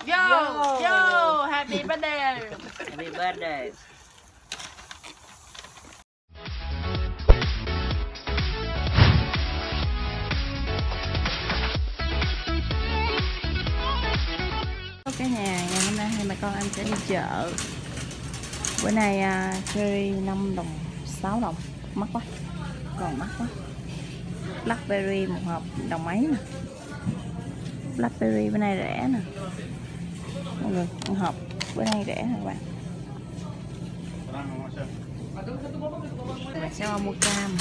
Yo, happy birthday. Happy birthday. Cả nhà, ngày hôm nay hai mẹ con anh sẽ đi chợ. Bữa nay cherry 5 đồng 6 đồng, mắc quá, còn mắc quá. Blackberry một hộp đồng mấy nè. Blackberry bữa nay rẻ nè mọi người, một hộp bữa nay rẻ nè các bạn. Bạn sẽ mua cam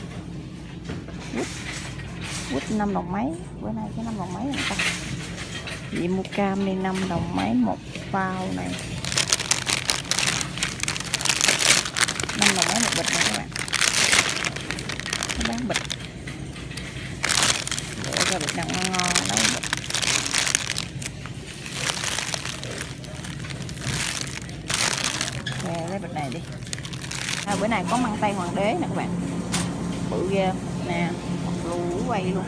quýt 5 đồng mấy, bữa nay cái 5 đồng mấy này ta. Chị mua cam đi 5 đồng mấy một bao này, 5 đồng mấy một bịch này các bạn. Nó bán bịch để cho bịch nào ngon ngon nấu bịch. Nè, lấy bịch này đi. Bữa nay có măng tây hoàng đế nè các bạn, bự ghê nè, lù quay luôn.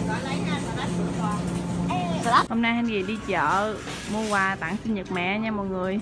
Hôm nay anh gì đi chợ mua quà tặng sinh nhật mẹ nha mọi người.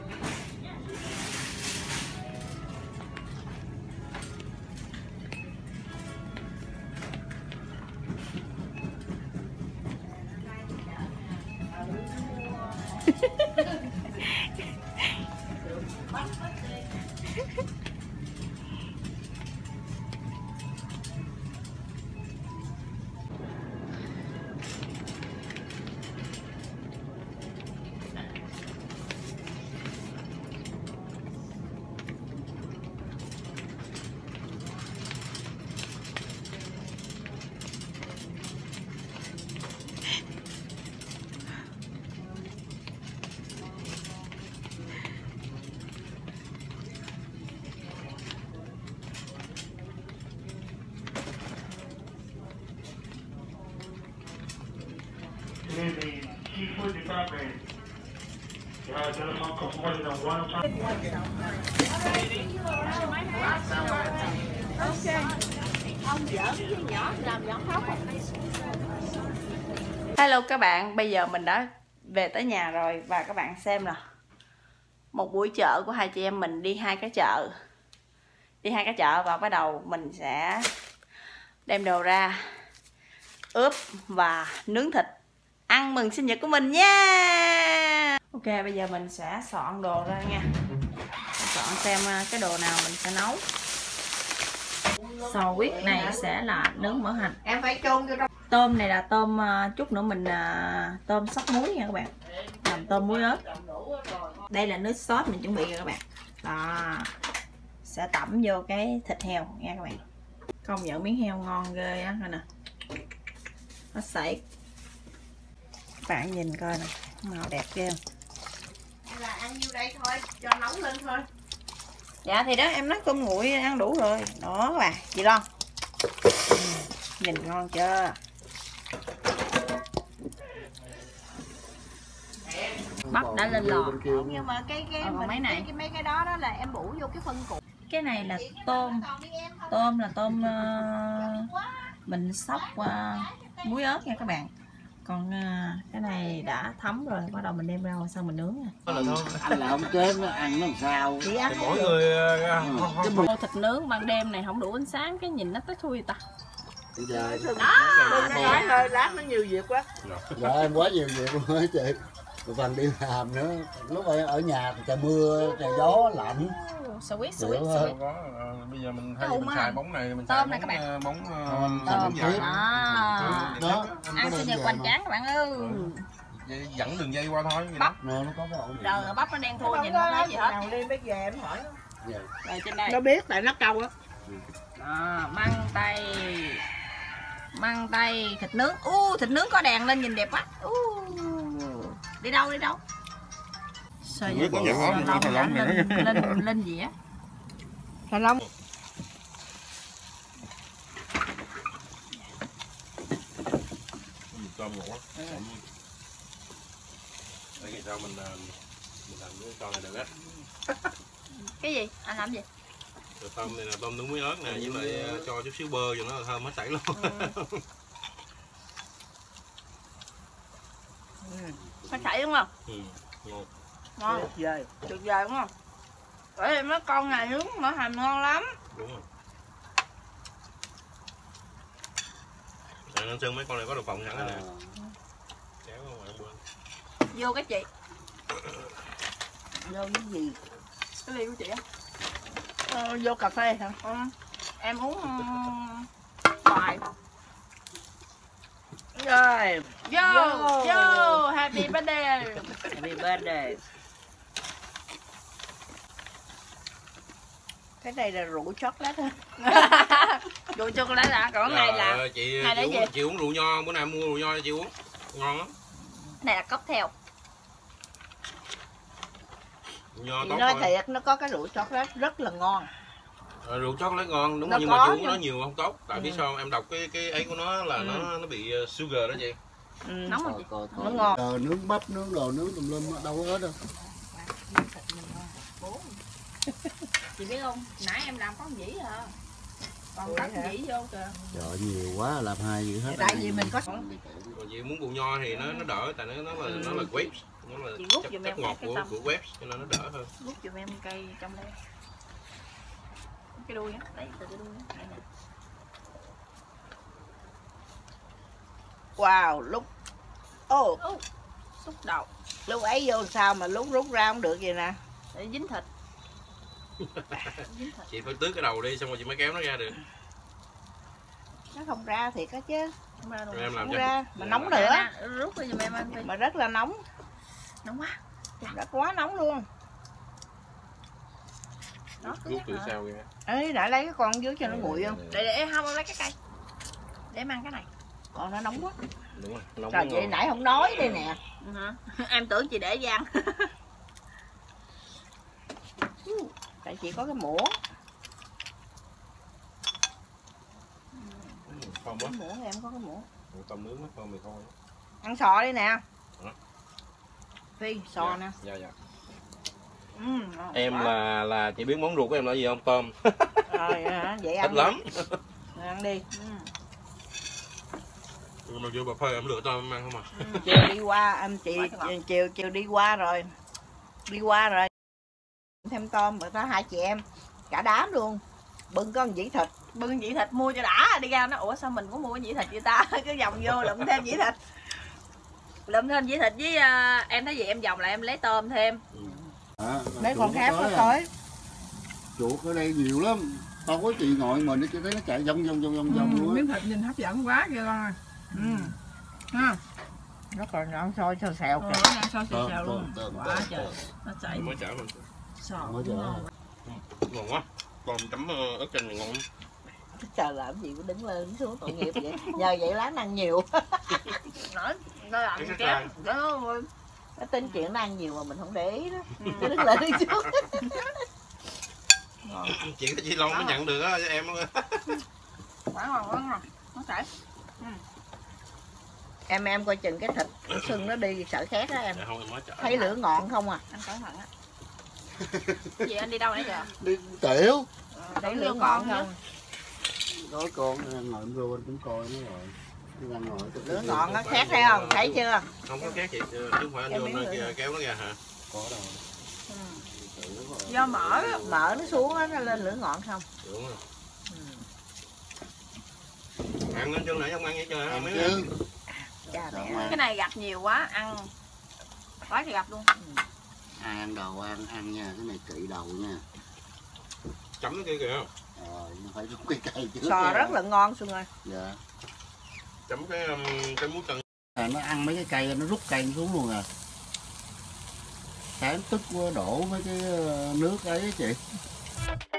Hello các bạn, bây giờ mình đã về tới nhà rồi và các bạn xem nè, một buổi chợ của hai chị em mình đi hai cái chợ và bắt đầu mình sẽ đem đồ ra ướp và nướng thịt ăn mừng sinh nhật của mình nha. Ok, bây giờ mình sẽ soạn đồ ra nha, soạn xem cái đồ nào mình sẽ nấu. Sò huyết này sẽ là nướng mỡ hành. Em phải chôn vô trong. Tôm này là tôm, chút nữa mình tôm sóc muối nha các bạn, làm tôm muối ớt. Đây là nước sốt mình chuẩn bị rồi các bạn. Đó, sẽ tẩm vô cái thịt heo nha các bạn. Công nhận miếng heo ngon ghê á, coi nè, nó sảy. Bạn nhìn coi nè, màu đẹp ghê. Là ăn nhiêu đây thôi, cho nóng lên thôi. Dạ thì đó, em nấu tôm nguội ăn đủ rồi. Đó các bạn, chị Loan. Nhìn ngon chưa? Bắp đã lên lò. Nhưng mà cái mấy này mấy cái đó đó là em bủ vô cái phân củ. Cái này là tôm. Tôm là tôm mình xóc muối ớt nha các bạn. Còn cái này đã thấm rồi, bắt đầu mình đem ra sau mình nướng nha. Anh là không chế nó ăn nó làm sao? Thì ăn mỗi người cái thịt nướng ban đêm này không đủ ánh sáng, cái nhìn nó tới thui ta. Giờ Đừng nói rồi, lát nó nhiều việc quá. dạ em quá nhiều việc luôn á chị. Một phần đi làm nữa, lúc ở nhà trời mưa trời gió lạnh. Sweet. bây giờ mình thay mình xài bóng này, mình tôm xài này các bạn. bóng Tôm dài. đó. Ăn sinh nhật hoành tráng các bạn ơi. Dẫn đường dây qua thôi. Bắp nó có cái ổn định. trời, bắp nó đen thui nhìn không thấy gì hết. Nào đi bây giờ em hỏi nó. Dạ. Rồi trên đây Nó biết tại nó câu á. Măng tây thịt nướng. Thịt nướng có đèn lên nhìn đẹp quá. Đi đâu Sợi Nước còn nhỏ, lên dĩa. Thành Long. Tôm ngủ. Đây sao mình làm cái con này được á. Cái gì? Anh làm gì? Tôm này là tôm nướng muối ớt nè, với lại cho chút xíu bơ cho nó thơm hết sảy luôn. Phải sảy đúng không? không? Ngon. Ngon. Tuyệt vời. Tuyệt vời đúng không? Bởi vì mấy con này nướng mỡ hành ngon lắm. Đúng rồi. Nên xương mấy con này có đậu phộng sẵn rồi nè. Kéo ra ngoài bên. Vô cái chị. Vô cái gì? Cái ly của chị á. Vô cà phê hả? Em uống xoài. Rồi. Vô, happy birthday. Happy birthday. Cái này là rượu chocolate hả? Rượu chocolate hả? Còn này là chị này là gì? chị uống rượu nho, bữa nay mua rượu nho cho chị uống. Ngon lắm. này là cocktail. Rượu nho Chị tốt nói thôi. thiệt, nó có cái rượu chocolate rất là ngon. Rượu chocolate ngon đúng Nó rồi, nhưng có mà chị uống nhưng- nó nhiều không tốt. Tại biết sao không? Em đọc cái ấy của nó là nó bị sugar đó chị. Nóng không chị? Nó ngon. Nướng bắp, nướng đồ, nướng tùm lum đâu có hết đâu. Chị biết không? Nãy em làm có một dĩ à. Còn cắt hả? dĩ vô kìa. Trời nhiều quá, làm hai gì hết. Tại vì mình có Còn chị muốn rượu nho thì nó đỡ, tại nó là grapes, nó là Chị rút chất, giùm chất em ngọt cái của xong. grapes cho nên nó đỡ hơn. Rút giùm em cây trong đây. Cái đuôi á, lấy từ cái đuôi á. Đây nè. wow, lúc Xúc đầu lúc ấy vô sao mà lúc rút ra không được vậy nè. để dính thịt. Dính thịt. Chị phải tước cái đầu đi xong rồi chị mới kéo nó ra được. Nó không ra thiệt á chứ. Không ra đâu. Rồi em làm Không cho. ra mà Dạ, nóng làm. nữa. Nè, rút đi giùm em ăn đi. Mà rất là nóng, Nóng quá. rất quá nóng luôn. Đó, cứ Rút nhắc từ hả? sau ra. Ấy đã lấy cái con dưới cho nó nguội không? Để không em lấy cái cây. Để em ăn cái này. Còn nó nóng quá. Đúng rồi, nóng Trời vậy nãy không nói đây nè. Hả? Em tưởng chị để gian. Tại chị có cái muỗng. Không Cái á. muỗng thì em có cái muỗng. Tôm nướng con mì thôi. Ăn sò đi nè. Hả? Phi sò nè. Dạ dạ. Ngon Em quá. là chị biết món ruột của em là gì không? Tôm. Rồi hả? Vậy Thích ăn lắm. Rồi ăn đi. Mà vô bà phơi em lựa tôm em ăn không à? Chiều đi qua em chị chiều đi qua rồi. Đi qua rồi. Thêm tôm rồi đó hai chị em cả đám luôn. Bưng có một dĩ thịt. Bưng dĩ thịt mua cho đã, đi ra nó ủa sao mình cũng mua cái dĩ thịt vậy ta. Cứ vòng vô lụm thêm dĩ thịt. Lụm thêm dĩ thịt với em thấy gì em vòng lại em lấy tôm thêm. Mấy con khác nó tới. tới. Chuột ở đây nhiều lắm. Tao có chị ngồi mình nó chỉ thấy nó chạy vòng luôn á. Miếng thịt nhìn hấp dẫn quá kia rồi. Ha. Nó còn ăn xôi xào xèo Ồ, kìa. nó đang xôi xèo xèo luôn. Quá trời. Nó chảy Mới chả mình. sò. Mới chở. Ngon quá. Tôm chấm ớt chanh này ngon lắm. Trời làm gì có đứng lên đứng xuống tội nghiệp vậy. Nhờ vậy lát ăn nhiều. Nói nó làm Cái kéo. ra. Nó tin chuyện nó ăn nhiều mà mình không để ý đó. Cứ đứng lên đứng xuống. Chị có chi Long mới nhận được á cho em. Quá ngon quá ngon. Nó chảy. Em coi chừng cái thịt cái sưng nó đi sợ khét á em. Dạ không em mới chở. Thấy lửa ngọn không à. Anh cẩn thận á. Cái gì anh đi đâu nãy giờ? Đi tiểu. Thấy lửa ngọn không? Có con ngồi em vô anh cũng coi nó rồi. Đi ăn ngồi. Lửa ngọn nó khét thấy không? Thấy chưa? Không có khác chị, chứ không phải anh vô nó kéo nó ra hả? Có đâu. Do mỡ á. Mỡ nó xuống á, nó lên lửa ngọn không? Đúng rồi. Ăn lên chân nãy không ăn vậy trời Ăn mấy chứ. Cha mẹ. Cái này gặp nhiều quá ăn quá thì gặp luôn. Ai ăn đồ ăn nha, cái này kỵ đầu nha. chấm cái kia kìa. Nó phải rút cái cây trước. Sò rất là ngon Xuân ơi. Dạ. Chấm cái muối chân. Nó ăn mấy cái cây nó rút cây nó xuống luôn à. Sáng tức quá đổ mấy cái nước ấy á chị.